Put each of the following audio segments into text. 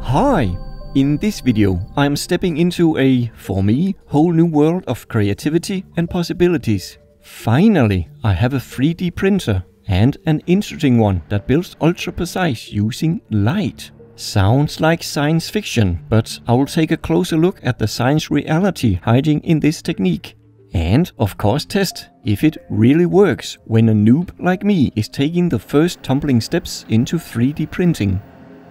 Hi! In this video I'm stepping into a, for me, whole new world of creativity and possibilities. Finally, I have a 3D printer, and an interesting one that builds ultra precise using light. Sounds like science fiction, but I will take a closer look at the science reality hiding in this technique. And of course test if it really works when a noob like me is taking the first tumbling steps into 3D printing.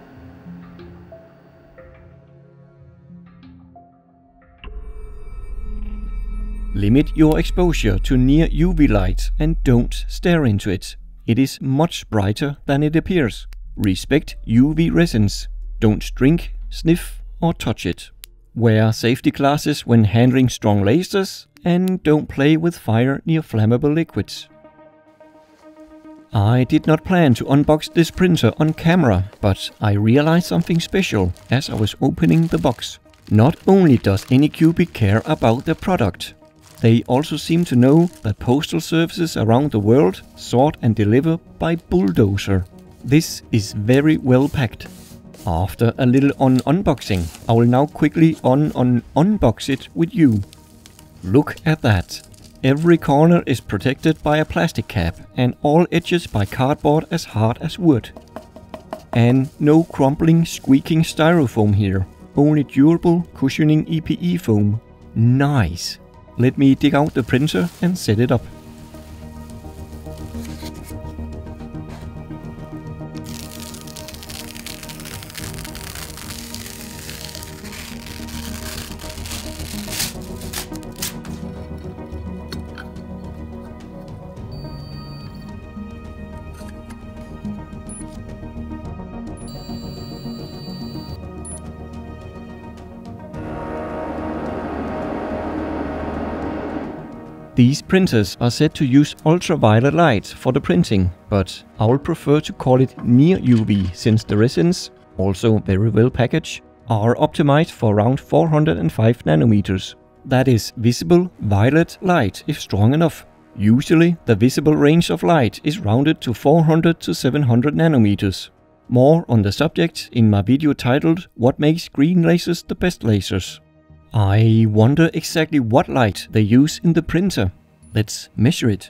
Limit your exposure to near UV light and don't stare into it. It is much brighter than it appears. Respect UV resins. Don't drink, sniff or touch it. Wear safety glasses when handling strong lasers, and don't play with fire near flammable liquids. I did not plan to unbox this printer on camera, but I realized something special as I was opening the box. Not only does Anycubic care about their product, they also seem to know that postal services around the world sort and deliver by bulldozer. This is very well packed. After a little unboxing, I will now quickly unbox it with you. Look at that. Every corner is protected by a plastic cap and all edges by cardboard as hard as wood. And no crumbling, squeaking styrofoam here. Only durable, cushioning EPE foam. Nice. Let me dig out the printer and set it up. These printers are said to use ultraviolet light for the printing, but I will prefer to call it near UV since the resins, also very well packaged, are optimized for around 405 nanometers. That is visible violet light if strong enough. Usually the visible range of light is rounded to 400 to 700 nanometers. More on the subject in my video titled "What makes green lasers the best lasers?" I wonder exactly what light they use in the printer. Let's measure it.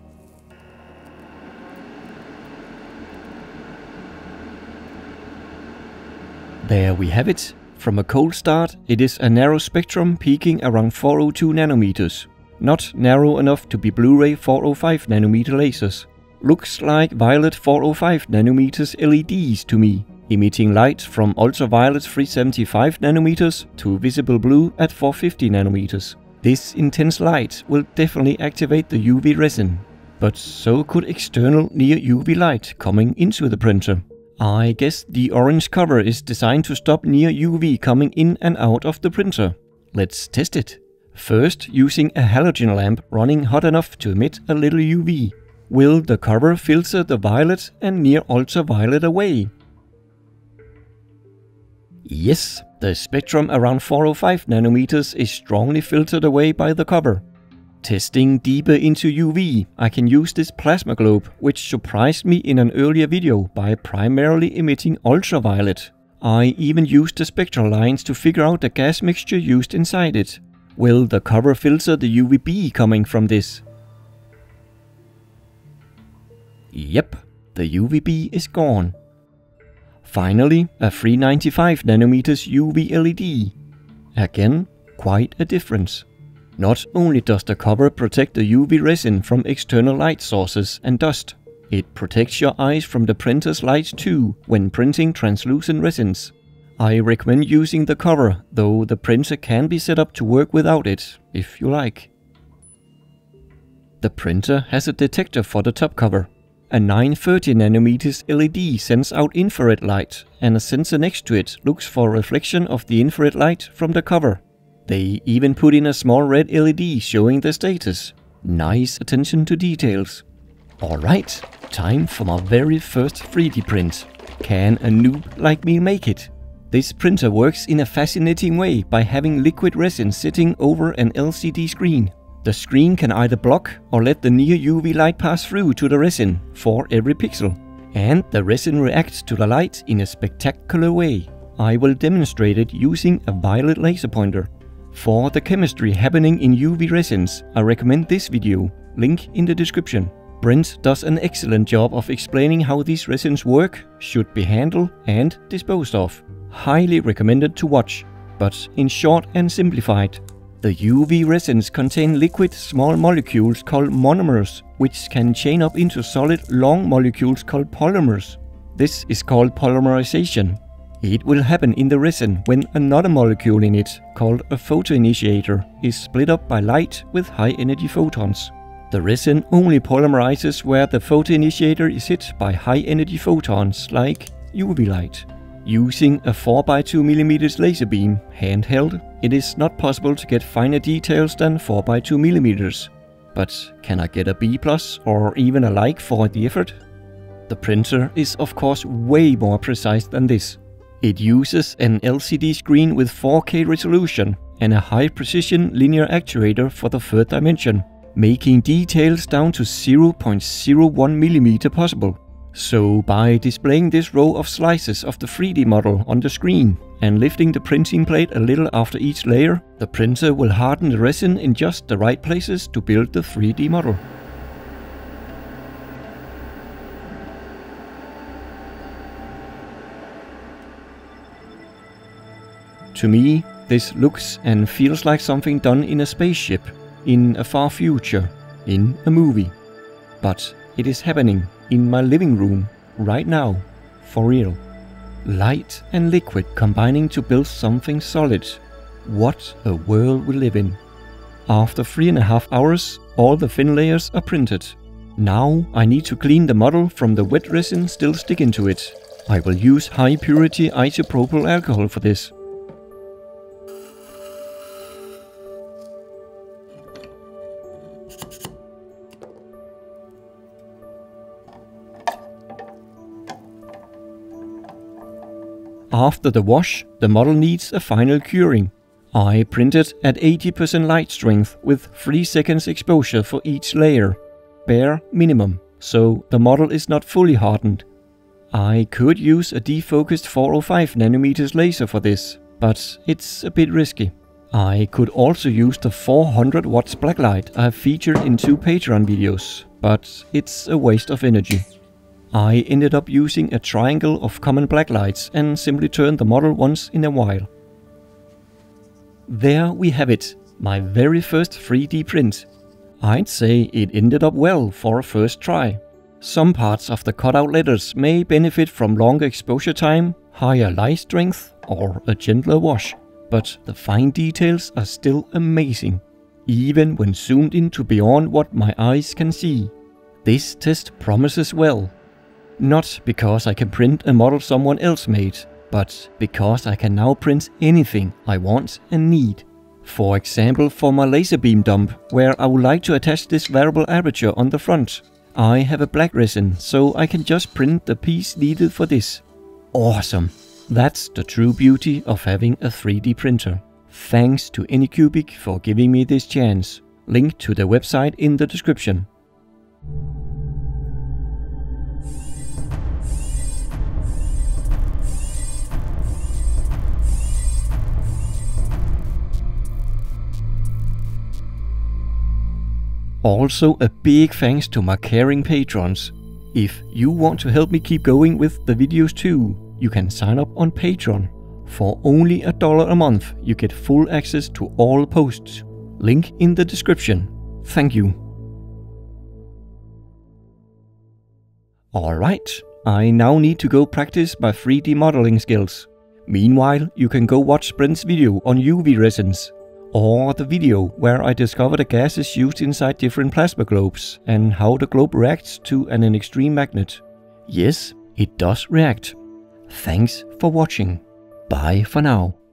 There we have it. From a cold start, it is a narrow spectrum peaking around 402 nanometers. Not narrow enough to be Blu-ray 405 nanometer lasers. Looks like violet 405 nanometers LEDs to me, emitting light from ultraviolet 375 nanometers to visible blue at 450 nanometers. This intense light will definitely activate the UV resin, but so could external near UV light coming into the printer. I guess the orange cover is designed to stop near UV coming in and out of the printer. Let's test it. First, using a halogen lamp running hot enough to emit a little UV. Will the cover filter the violet and near ultraviolet away? Yes, the spectrum around 405 nanometers is strongly filtered away by the cover. Testing deeper into UV, I can use this plasma globe, which surprised me in an earlier video by primarily emitting ultraviolet. I even used the spectral lines to figure out the gas mixture used inside it. Will the cover filter the UVB coming from this? Yep, the UVB is gone. Finally, a 395 nanometers UV LED. Again, quite a difference. Not only does the cover protect the UV resin from external light sources and dust, it protects your eyes from the printer's light too when printing translucent resins. I recommend using the cover, though the printer can be set up to work without it, if you like. The printer has a detector for the top cover. A 930 nanometers LED sends out infrared light, and a sensor next to it looks for a reflection of the infrared light from the cover. They even put in a small red LED showing the status. Nice attention to details. Alright, time for my very first 3D print. Can a noob like me make it? This printer works in a fascinating way by having liquid resin sitting over an LCD screen. The screen can either block or let the near UV light pass through to the resin for every pixel. And the resin reacts to the light in a spectacular way. I will demonstrate it using a violet laser pointer. For the chemistry happening in UV resins, I recommend this video, link in the description. Brent does an excellent job of explaining how these resins work, should be handled and disposed of. Highly recommended to watch, but in short and simplified. The UV resins contain liquid small molecules called monomers, which can chain up into solid long molecules called polymers. This is called polymerization. It will happen in the resin when another molecule in it, called a photoinitiator, is split up by light with high energy photons. The resin only polymerizes where the photoinitiator is hit by high energy photons like UV light. Using a 4x2mm laser beam, handheld, it is not possible to get finer details than 4x2mm. But can I get a B+ or even a like for the effort? The printer is of course way more precise than this. It uses an LCD screen with 4K resolution and a high precision linear actuator for the third dimension, making details down to 0.01mm possible. So by displaying this row of slices of the 3D model on the screen and lifting the printing plate a little after each layer, the printer will harden the resin in just the right places to build the 3D model. To me, this looks and feels like something done in a spaceship, in a far future, in a movie. But it is happening in my living room, right now, for real. Light and liquid combining to build something solid. What a world we live in. After 3.5 hours, all the thin layers are printed. Now I need to clean the model from the wet resin still sticking to it. I will use high purity isopropyl alcohol for this. After the wash, the model needs a final curing. I printed at 80% light strength with 3 seconds exposure for each layer. Bare minimum, so the model is not fully hardened. I could use a defocused 405nm laser for this, but it's a bit risky. I could also use the 400 watts blacklight I have featured in 2 Patreon videos, but it's a waste of energy. I ended up using a triangle of common blacklights and simply turned the model once in a while. There we have it, my very first 3D print. I'd say it ended up well for a first try. Some parts of the cutout letters may benefit from longer exposure time, higher light strength or a gentler wash, but the fine details are still amazing, even when zoomed into beyond what my eyes can see. This test promises well. Not because I can print a model someone else made, but because I can now print anything I want and need. For example, for my laser beam dump, where I would like to attach this variable aperture on the front. I have a black resin, so I can just print the piece needed for this. Awesome! That's the true beauty of having a 3D printer. Thanks to Anycubic for giving me this chance. Link to the website in the description. Also a big thanks to my caring patrons. If you want to help me keep going with the videos too, you can sign up on Patreon. For only $1 a month, you get full access to all posts. Link in the description. Thank you. Alright, I now need to go practice my 3D modeling skills. Meanwhile, you can go watch Brent's video on UV resins. Or the video where I discover the gases used inside different plasma globes and how the globe reacts to an extreme magnet. Yes, it does react. Thanks for watching. Bye for now.